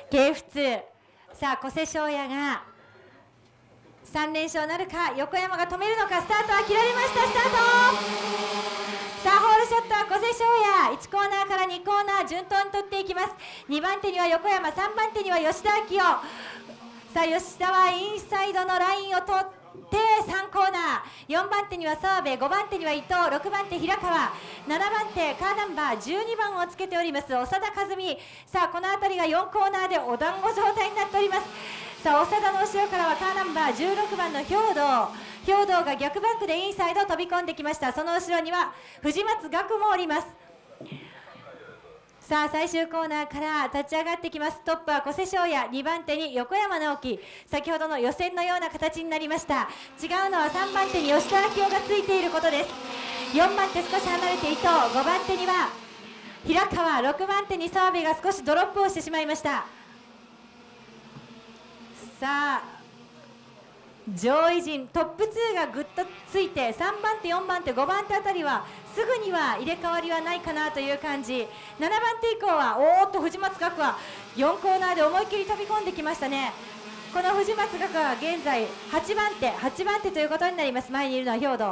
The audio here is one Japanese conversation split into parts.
系譜2、さあ小瀬翔也が3連勝なるか、横山が止めるのか。スタートは切られました。スタート。さあホールショットは小瀬翔也、1コーナーから2コーナー順当に取っていきます。2番手には横山、3番手には吉田明夫。さあ吉田はインサイドのラインを取って3コーナー、4番手には澤部、5番手には伊藤、6番手平川、7番手カーナンバー12番をつけております長田和美。さあこの辺りが4コーナーでお団子状態になっております。さあ長田の後ろからはカーナンバー16番の兵藤が逆バンクでインサイド飛び込んできました。その後ろには藤松岳もおります。さあ最終コーナーから立ち上がってきます。トップは小瀬翔也、2番手に横山直樹。先ほどの予選のような形になりました。違うのは3番手に吉田明夫がついていることです。4番手少し離れて伊藤、5番手には平川、6番手に澤部が少しドロップをしてしまいました。さあ上位陣トップ2がぐっとついて、3番手4番手5番手あたりはすぐには入れ替わりはないかなという感じ。7番手以降はおーっと藤松岳は4コーナーで思いっきり飛び込んできましたね。この藤松岳は現在8番手ということになります。前にいるのは兵藤。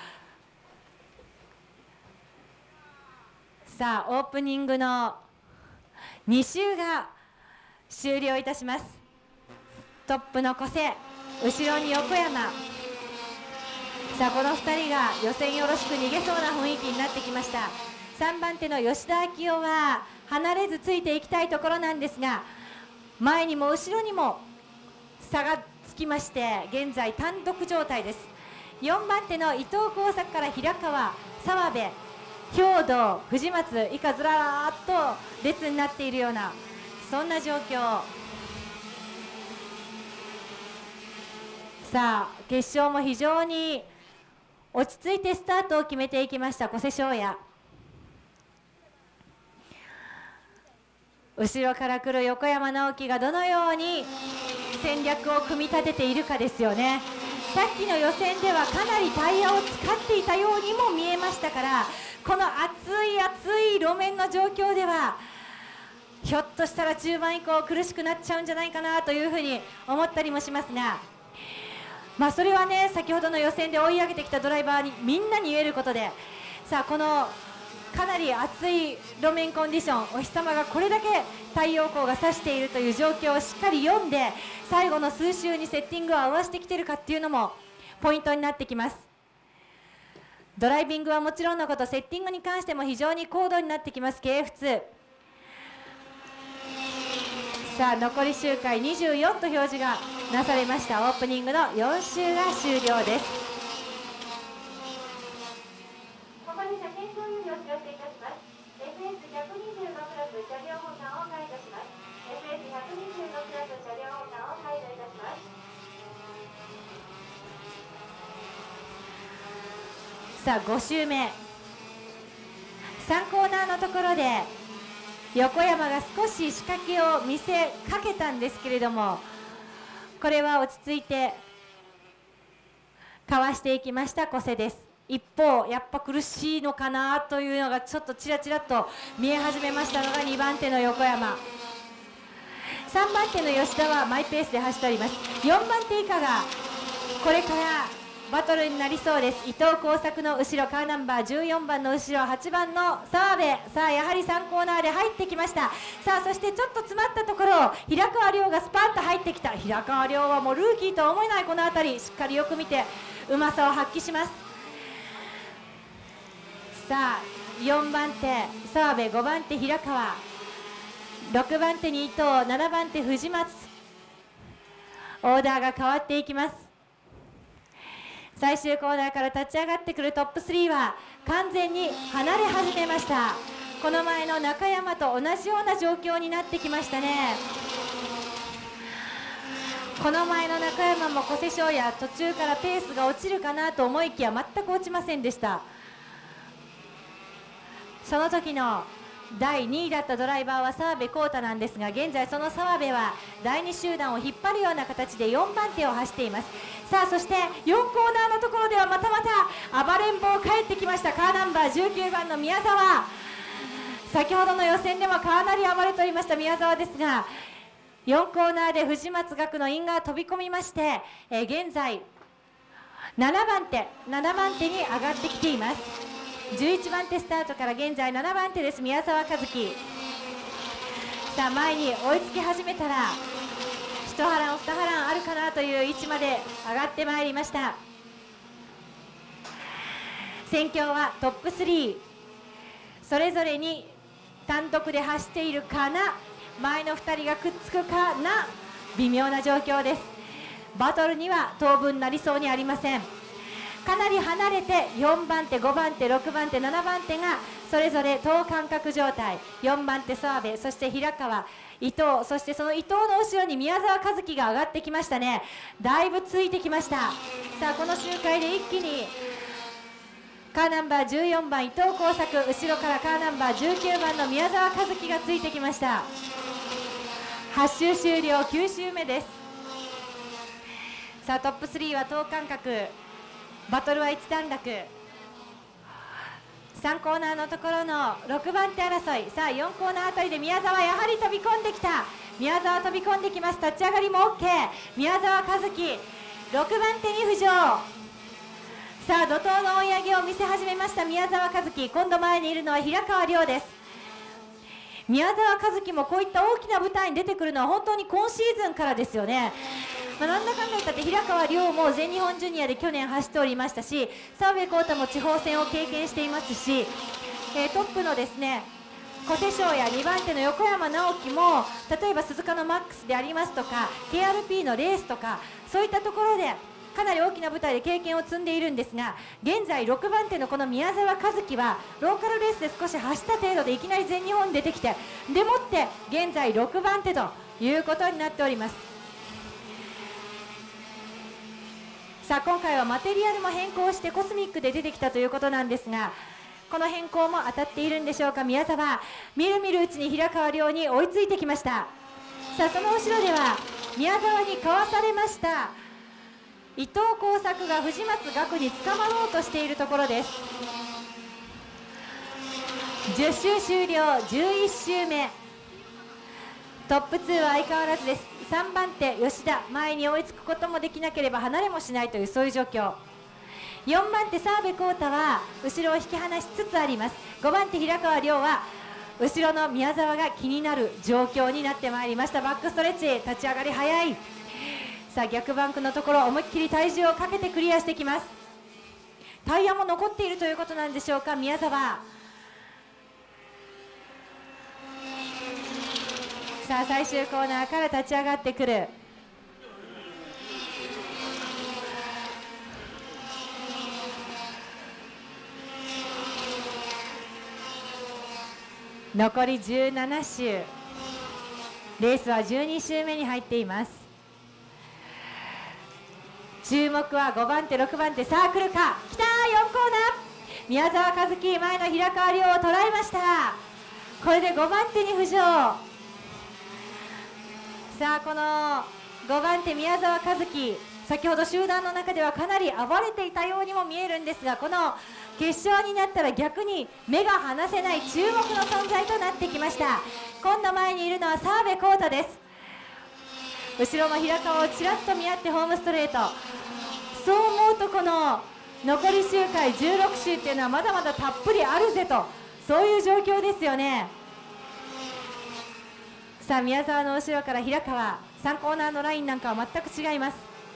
さあオープニングの2周が終了いたします。トップの小瀬、後ろに横山。さあこの2人が予選よろしく逃げそうな雰囲気になってきました。3番手の吉田明夫は離れずついていきたいところなんですが、前にも後ろにも差がつきまして現在単独状態です。4番手の伊藤耕作から平川、澤部、兵藤、藤松以下ずらーっと列になっているようなそんな状況。さあ決勝も非常に落ち着いてスタートを決めていきました小瀬翔也。後ろから来る横山直樹がどのように戦略を組み立てているかですよね。さっきの予選ではかなりタイヤを使っていたようにも見えましたから、この熱い路面の状況ではひょっとしたら中盤以降苦しくなっちゃうんじゃないかなというふうに思ったりもしますが、それはね先ほどの予選で追い上げてきたドライバーにみんなに言えることで、さあこのかなり熱い路面コンディション、お日様がこれだけ太陽光が差しているという状況をしっかり読んで最後の数周にセッティングを合わせてきているかっていうのもポイントになってきます。ドライビングはもちろんのこと、セッティングに関しても非常に高度になってきます KF2。 さあ残り周回24と表示がなされました。オープニングの4周が終了です。ここで車検証よりお知らせいたします。 FS125 クラス車両保管を解除します。 FS125 クラス車両保管を解除いたします。さあ5周目3コーナーのところで横山が少し仕掛けを見せかけたんですけれども、これは落ち着いてかわしていきました小瀬です。一方やっぱ苦しいのかなというのがちょっとちらちらと見え始めましたのが2番手の横山。3番手の吉田はマイペースで走っております。4番手以下がこれからバトルになりそうです。伊藤耕作の後ろカーナンバー14番の後ろ8番の澤部。さあやはり3コーナーで入ってきました。さあそしてちょっと詰まったところ平川亮がスパッと入ってきた。平川亮はもうルーキーとは思えないこの辺りしっかりよく見てうまさを発揮します。さあ4番手澤部、5番手平川、6番手に伊藤、7番手藤松。オーダーが変わっていきます。最終コーナーから立ち上がってくるトップ3は完全に離れ始めました。この前の中山と同じような状況になってきましたね。この前の中山も小瀬翔也途中からペースが落ちるかなと思いきや全く落ちませんでした。その時の第2位だったドライバーは澤部浩太なんですが、現在その澤部は第2集団を引っ張るような形で4番手を走っています。さあそして4コーナーのところではまた暴れん坊帰ってきました。カーナンバー19番の宮沢。先ほどの予選でもかなり暴れておりました宮沢ですが、 4コーナーで藤松学のイン側飛び込みまして、現在7番手に上がってきています。11番手スタートから現在7番手です、宮沢和樹。さあ前に追いつき始めたら1波乱2波乱あるかなという位置まで上がってまいりました。戦況はトップ3それぞれに単独で走っているかな、前の2人がくっつくかな、微妙な状況です。バトルには当分なりそうにありません。かなり離れて4番手5番手6番手7番手がそれぞれ等間隔状態。4番手澤部、そして平川、伊藤、そしてその伊藤の後ろに宮沢和樹が上がってきましたね。だいぶついてきました。さあこの周回で一気にカーナンバー14番伊藤耕作、後ろからカーナンバー19番の宮沢和樹がついてきました。8周終了、9周目です。さあトップ3は等間隔、バトルは一段落。3コーナーのところの6番手争い。さあ4コーナーあたりで宮沢やはり飛び込んできた。宮沢飛び込んできます。立ち上がりも OK。 宮沢和樹6番手に浮上。さあ怒涛の追い上げを見せ始めました宮沢和樹。今度前にいるのは平川亮です。宮沢和樹もこういった大きな舞台に出てくるのは本当に今シーズンからですよね。なんだかんだ言ったって平川亮も全日本ジュニアで去年走っておりましたし、澤部浩太も地方戦を経験していますし、トップのですね小瀬翔や2番手の横山直樹も例えば鈴鹿のマックスでありますとか KRP のレースとかそういったところでかなり大きな舞台で経験を積んでいるんですが、現在6番手のこの宮沢和樹はローカルレースで少し走った程度でいきなり全日本に出てきて、でもって現在6番手ということになっております。さあ今回はマテリアルも変更してコスミックで出てきたということなんですが、この変更も当たっているんでしょうか。宮沢みるみるうちに平川亮に追いついてきました。さあその後ろでは宮沢にかわされました伊藤耕作が藤松学に捕まろうとしているところです。10周終了、11周目。トップ2は相変わらずです。3番手吉田、前に追いつくこともできなければ離れもしないというそういう状況。4番手澤部浩太は後ろを引き離しつつあります。5番手平川亮は後ろの宮沢が気になる状況になってまいりました。バックストレッチ、立ち上がり早い。さあ逆バンクのところ思いっきり体重をかけてクリアしてきます。タイヤも残っているということなんでしょうか。宮沢さあ最終コーナーから立ち上がってくる。残り17周、レースは12周目に入っています。注目は5番手6番手、さあ来るか、来たー、4コーナー、宮沢和樹前の平川亮を捉えました。これで5番手に浮上。さあこの5番手宮沢和樹、先ほど集団の中ではかなり暴れていたようにも見えるんですが、この決勝になったら逆に目が離せない注目の存在となってきました。今度前にいるのは澤部浩太です。後ろの平川をちらっと見合ってホームストレート。そう思うとこの残り周回16周っていうのはまだまだたっぷりあるぜと、そういう状況ですよね。さあ宮沢の後ろから平川、3コーナーのラインなんかは全く違います。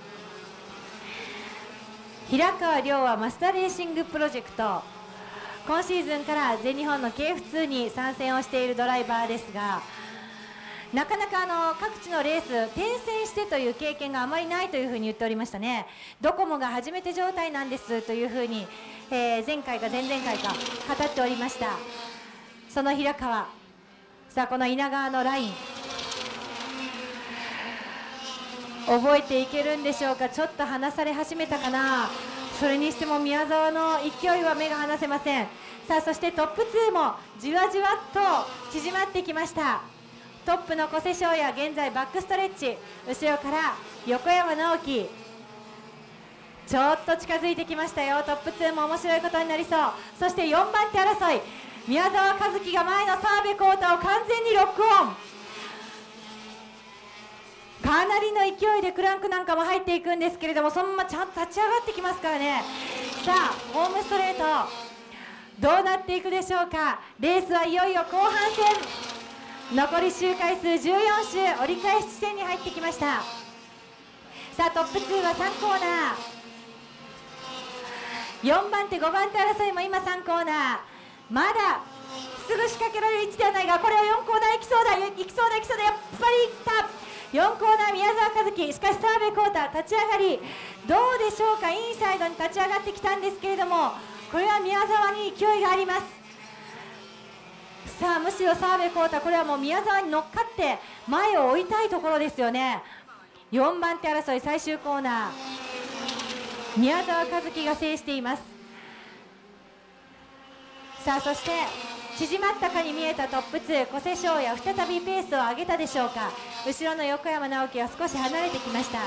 平川亮はマスターレーシングプロジェクト、今シーズンから全日本の KF2 に参戦をしているドライバーですが、なかなか各地のレース転戦してという経験があまりないというふうに言っておりましたね。ドコモが初めて状態なんですというふうに、前回か前々回か語っておりました。その平川、さあこの稲川のライン覚えていけるんでしょうか。ちょっと離され始めたかな。それにしても宮沢の勢いは目が離せません。さあそしてトップ2もじわじわっと縮まってきました。トップの小瀬翔也、現在バックストレッチ、後ろから横山直樹、ちょっと近づいてきましたよ。トップ2も面白いことになりそう。そして4番手争い、宮沢和樹が前の澤部浩太を完全にロックオン。 かなりの勢いでクランクなんかも入っていくんですけれども、そのままちゃんと立ち上がってきますからね。さあホームストレートどうなっていくでしょうか。レースはいよいよ後半戦、残り周回数14周、折り返し地点に入ってきました。さあトップ2は3コーナー、4番手5番手争いも今3コーナー、まだすぐ仕掛けられる位置ではないが、これを4コーナー行きそうだ行きそうだ行きそうだ、やっぱりいった。4コーナー宮沢和樹、しかし澤部浩太立ち上がりどうでしょうか。インサイドに立ち上がってきたんですけれども、これは宮沢に勢いがあります。さあむしろ澤部浩太、これはもう宮沢に乗っかって前を追いたいところですよね。4番手争い最終コーナー、宮沢和樹が制しています。さあそして縮まったかに見えたトップ2、小瀬翔也再びペースを上げたでしょうか。後ろの横山直樹は少し離れてきました。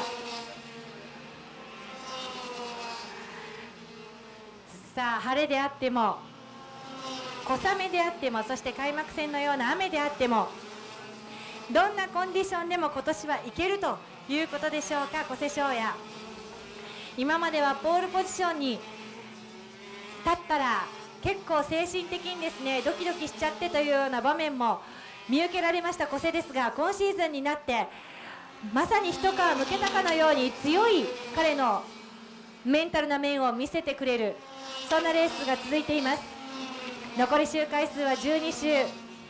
さあ晴れであっても小雨であっても、そして開幕戦のような雨であっても、どんなコンディションでも今年はいけるということでしょうか。小瀬翔也、今まではポールポジションに立ったら結構精神的にですねドキドキしちゃってというような場面も見受けられました小瀬ですが、今シーズンになってまさに一皮むけたかのように強い彼のメンタルな面を見せてくれる、そんなレースが続いています。残り周回数は12周。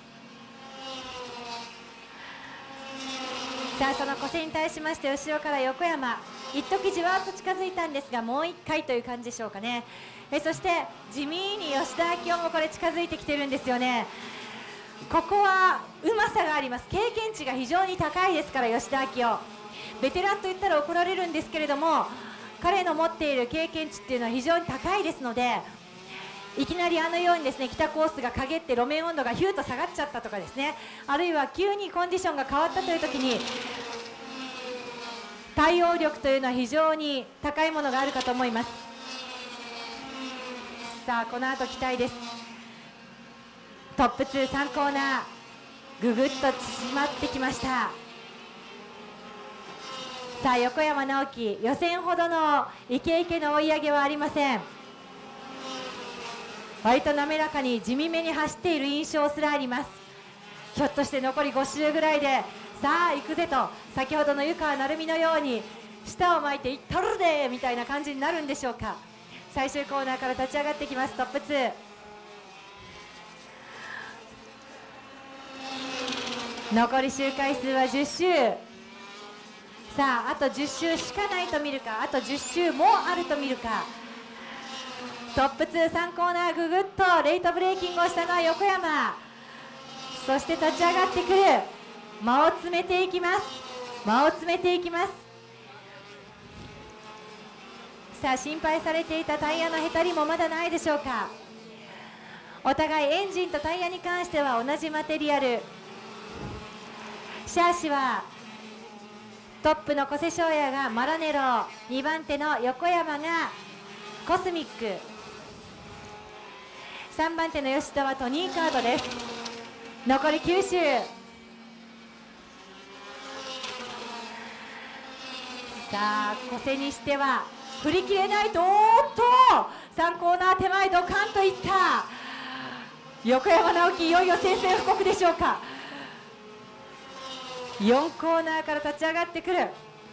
さあその小瀬に対しまして後ろから横山、一時じわっと近づいたんですがもう1回という感じでしょうかね。そして地味に吉田明夫もこれ近づいてきてるんですよね。ここはうまさがあります。経験値が非常に高いですから吉田明夫、ベテランと言ったら怒られるんですけれども、彼の持っている経験値っていうのは非常に高いですので、いきなりあのようにですね北コースが陰って路面温度がヒューと下がっちゃったとかですね、あるいは急にコンディションが変わったという時に対応力というのは非常に高いものがあるかと思います。さあこの後期待です。トップ2、3コーナーぐぐっと縮まってきました。さあ横山直樹、予選ほどのイケイケの追い上げはありません。割と滑らかに地味めに走っている印象すらあります。ひょっとして残り5周ぐらいでさあ行くぜと、先ほどの湯川成美のように舌を巻いていったるでみたいな感じになるんでしょうか。最終コーナーから立ち上がってきますトップ2。残り周回数は10周。さああと10周しかないと見るか、あと10周もあると見るか。トップ2、3コーナーぐぐっとレイトブレーキングをしたのは横山、そして立ち上がってくる、間を詰めていきます、間を詰めていきます。さあ心配されていたタイヤのへたりもまだないでしょうか。お互いエンジンとタイヤに関しては同じマテリアル。シャーシはトップの小瀬翔也がマラネロ、2番手の横山がコスミック、3番手の吉田はトニーカードです。残り9周。さあ小瀬にしては振り切れないと、おっと3コーナー手前ドカンといった横山直樹、いよいよ宣戦布告でしょうか。4コーナーから立ち上がってくる。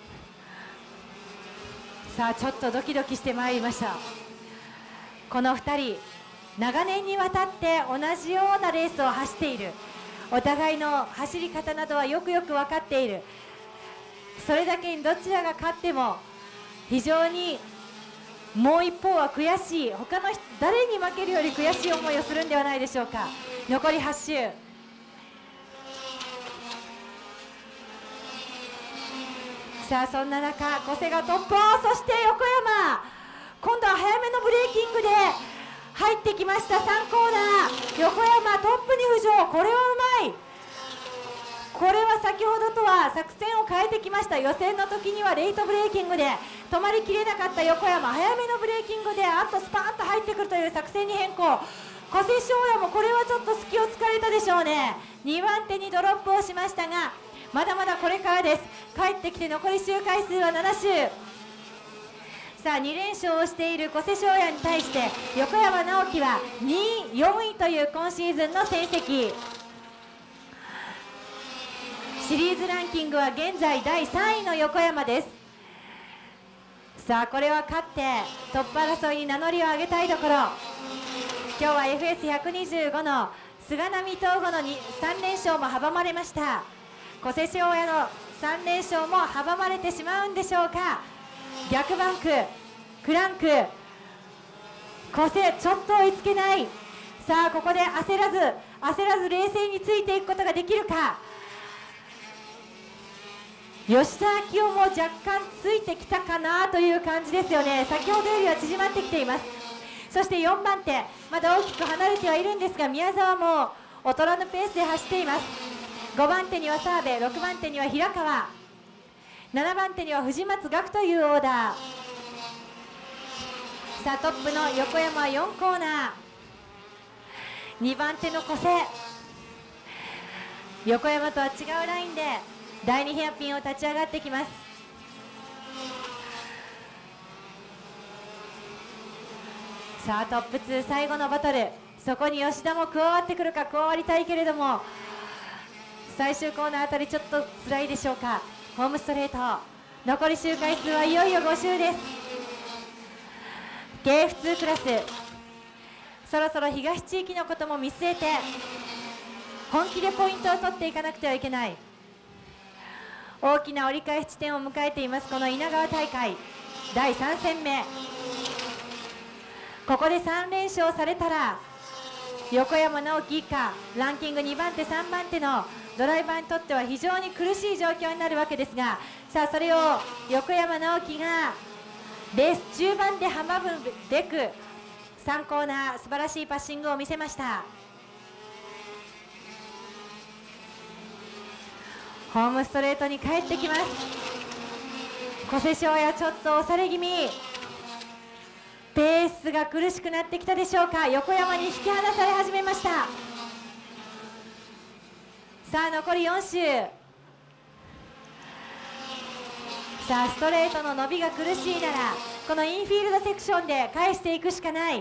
さあちょっとドキドキしてまいりました。この2人長年にわたって同じようなレースを走っている、お互いの走り方などはよくよく分かっている。それだけにどちらが勝っても非常にもう一方は悔しい、他の誰に負けるより悔しい思いをするんではないでしょうか。残り8周。さあそんな中小瀬がトップ、そして横山今度は早めのブレーキングで入ってきました。3コーナー横山トップに浮上、これはうまい。これは先ほどとは作戦を変えてきました。予選の時にはレイトブレーキングで止まりきれなかった横山、早めのブレーキングであとスパーンと入ってくるという作戦に変更。小瀬翔也もこれはちょっと隙を突かれたでしょうね。2番手にドロップをしましたがまだまだこれからです。帰ってきて残り周回数は7周。さあ2連勝をしている小瀬翔也に対して横山直樹は2位、4位という今シーズンの成績。シリーズランキングは現在第3位の横山です。さあこれは勝ってトップ争いに名乗りを上げたいところ。今日は FS125 の菅波東吾の3連勝も阻まれました。小瀬翔也の3連勝も阻まれてしまうんでしょうか。逆バンク、クランク、小瀬ちょっと追いつけない。さあここで焦らず冷静についていくことができるか。吉田明夫も若干ついてきたかなという感じですよね。先ほどよりは縮まってきています。そして4番手、まだ大きく離れてはいるんですが、宮沢も劣らぬペースで走っています。5番手には澤部、6番手には平川、7番手には藤松岳というオーダー。さあトップの横山は4コーナー、2番手の小瀬、横山とは違うラインで第2ヘアピンを立ち上がってきます。さあトップ2最後のバトル、そこに吉田も加わってくるか。加わりたいけれども最終コーナーあたりちょっと辛いでしょうか。ホームストレート、残り周回数はいよいよ5周です。 KF2 クラス、そろそろ東地域のことも見据えて本気でポイントを取っていかなくてはいけない。大きな折り返し地点を迎えていますこの稲川大会第3戦目。ここで3連勝されたら横山直樹以下ランキング2番手3番手のドライバーにとっては非常に苦しい状況になるわけですが、さあそれを横山直樹がレース中盤で阻むべく3コーナー素晴らしいパッシングを見せました。ホームストレートに帰ってきます。小瀬翔也ちょっと押され気味、ペースが苦しくなってきたでしょうか。横山に引き離され始めました。さあ残り4周。さあストレートの伸びが苦しいならこのインフィールドセクションで返していくしかない。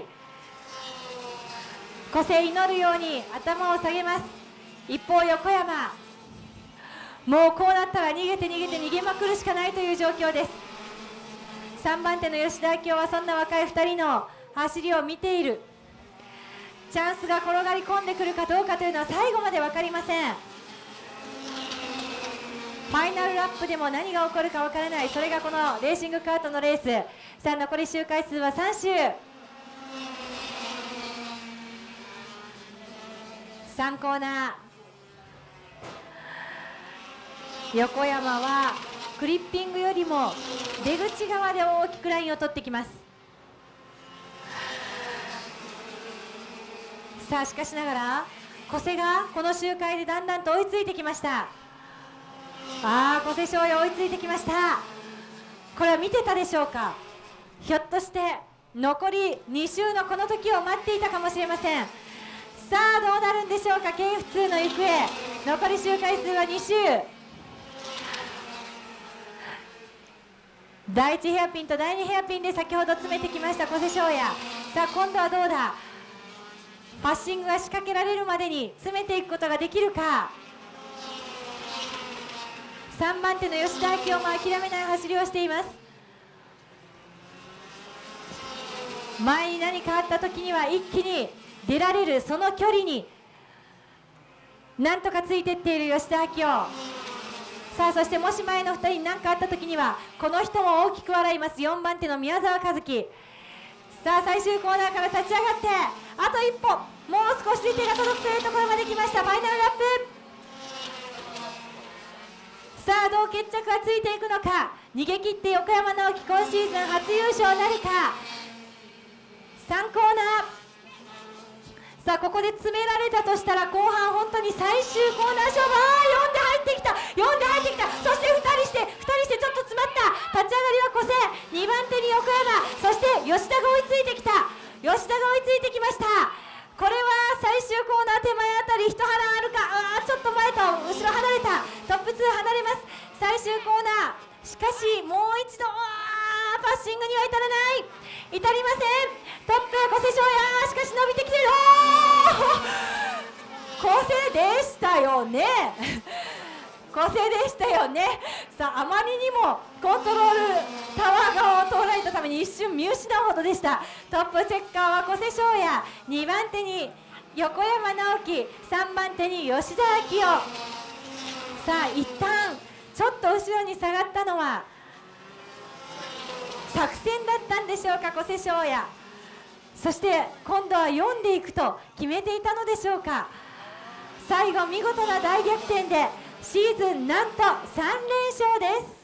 小瀬祈るように頭を下げます。一方横山、もうこうなったら逃げまくるしかないという状況です。3番手の吉田明夫はそんな若い2人の走りを見ている。チャンスが転がり込んでくるかどうかというのは最後まで分かりません。ファイナルラップでも何が起こるか分からない、それがこのレーシングカートのレース。さあ残り周回数は3周。3コーナー、横山はクリッピングよりも出口側で大きくラインを取ってきます。さあしかしながら小瀬がこの周回でだんだんと追いついてきました。小瀬翔也追いついてきました。これは見てたでしょうか。ひょっとして残り2周のこの時を待っていたかもしれません。さあどうなるんでしょうか。 KF2 の行方、残り周回数は2周。第1ヘアピンと第2ヘアピンで先ほど詰めてきました小瀬翔也。さあ今度はどうだ。パッシングが仕掛けられるまでに詰めていくことができるか。3番手の吉田明夫も諦めない走りをしています。前に何かあった時には一気に出られる、その距離になんとかついていっている吉田明夫。さあそしてもし前の2人に何かあった時にはこの人も大きく笑います。4番手の宮沢和樹。さあ最終コーナーから立ち上がってあと一歩、もう少しで手が届くというところまで来ました。ファイナルラップ。さあどう決着がついていくのか。逃げ切って横山直樹今シーズン初優勝なるか。3コーナー。さあここで詰められたとしたら後半本当に最終コーナー勝負。4で入ってきた、4で入ってきた。そして2人してちょっと詰まった。立ち上がりは小瀬、2番手に横山、そして吉田が追いついてきた。吉田が追いついてきました。これは最終コーナー手前あたり一波乱あるか。ちょっと前と後ろ離れた。トップ2離れます。最終コーナー、しかしもう一度パッシングには至りません。トップ小瀬翔也、しかし伸びてきてる。小瀬でしたよね。小瀬でしたよね。さあ、あまりにもコントロールタワー側を通られたために一瞬見失うほどでした。トップチェッカーは小瀬翔也、2番手に横山直樹、3番手に吉田明夫。さあ、一旦ちょっと後ろに下がったのは作戦だったんでしょうか、小瀬翔也。そして今度は読んでいくと決めていたのでしょうか。最後見事な大逆転でシーズンなんと3連勝です。